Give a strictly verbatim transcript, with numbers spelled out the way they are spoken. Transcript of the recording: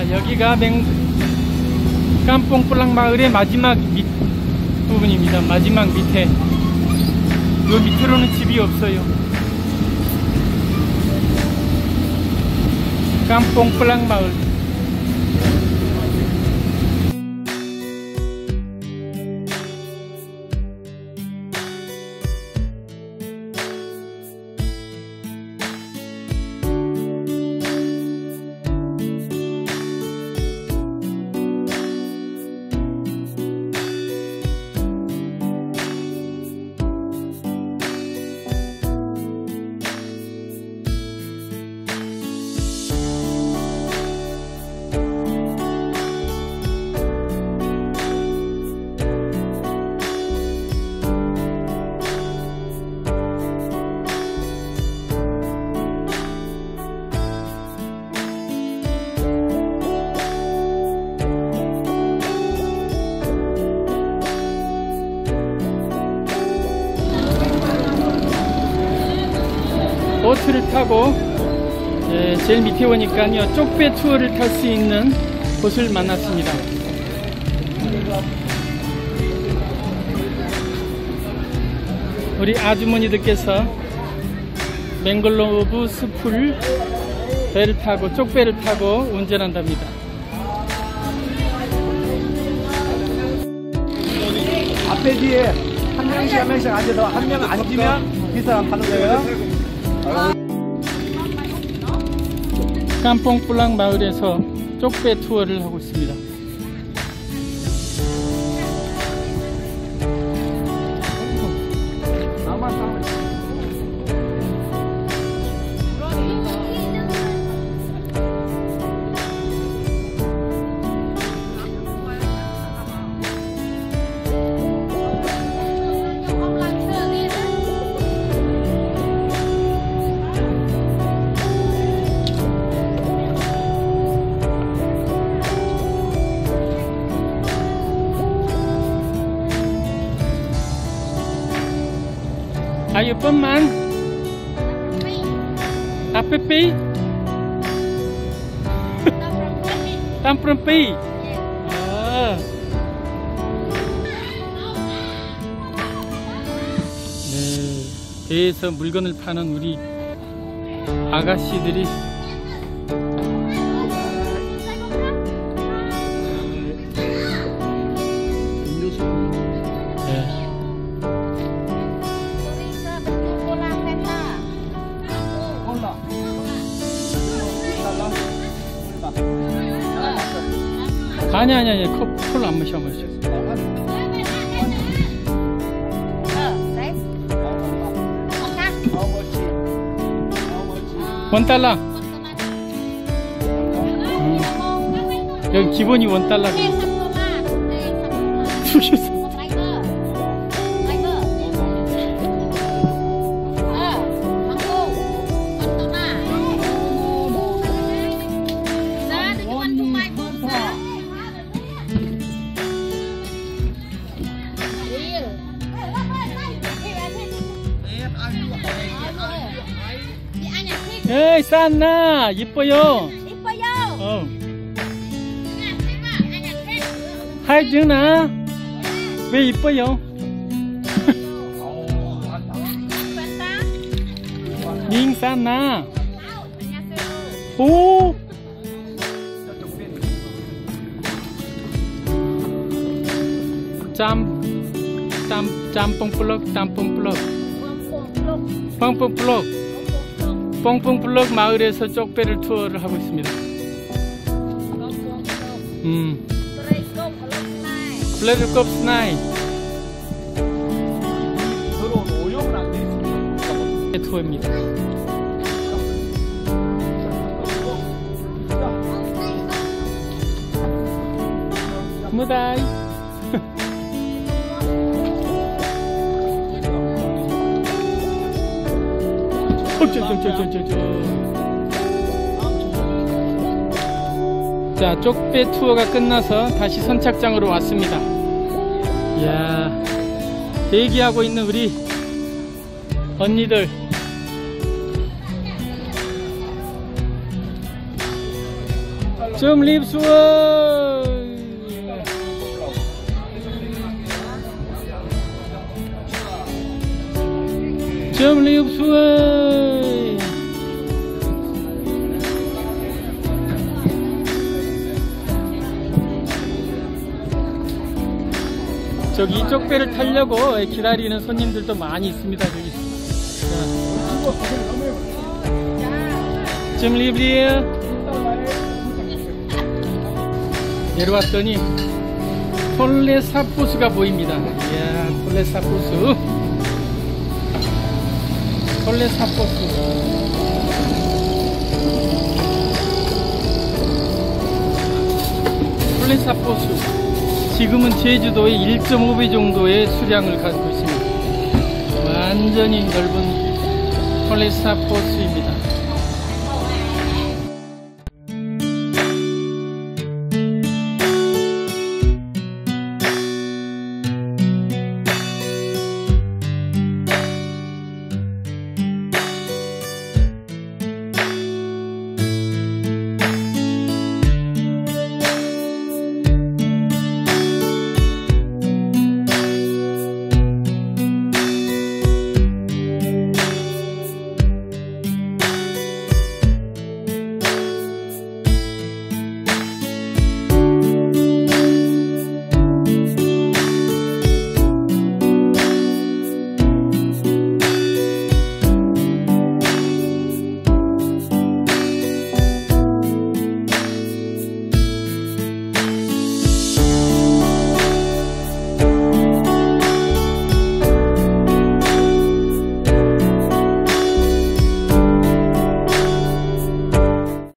자, 여기가 맹 깜뽕뿔랑 마을의 마지막 밑 부분입니다. 마지막 밑에. 요 밑으로는 집이 없어요. 깜뽕뿔랑 마을. 보트를 타고 예, 제일 밑에 오니까요 쪽배 투어를 탈 수 있는 곳을 만났습니다. 우리 아주머니들께서 맹글로브 숲을 배를 타고 쪽배를 타고 운전한답니다. 앞에 뒤에 한 명씩 한 명씩 앉아서 한 명 앉으면 그 사람 타는 거예요. 깜뽕뿔랑 마을에서 쪽배 투어를 하고 있습니다. Ayo peman, apa pi? Tamprum pi. 아. 네, 배에서 물건을 파는 우리 아가씨들이 아니 아니 아니 콜 안 마셔 마셔. 원 달러. 음. 여기 기본이 원 달러고. 에이 싼나 이뻐요. 이뻐요. 어. 하이즈나 왜 이뻐요? 밍 싼나. 오. 짬, 짬, 짬뽕플럭, 짬뽕플럭, 뽕뽕플럭, 뽕뽕플럭 마을에서 쪽배를 투어를 하고 있습니다. 음. 블레드컵 스나이. 서로 오염은 안 돼 있습니다. 투어입니다. 무다이. 자, 쪽배 투어가 끝나서 다시 선착장으로 왔습니다. 이야, 대기하고 있는 우리 언니들. 좀 립스워. 좀 립스워. 저기 이쪽 배를 타려고 기다리는 손님들도 많이 있습니다. 저기. 좀 립리에 내려왔더니 톨레사포스가 보입니다. 이야, 톨레사포스. 톨레사포스. 톨레사포스. 지금은 제주도의 일 점 오 배 정도의 수량을 가지고 있습니다. 완전히 넓은 톨레사포스입니다.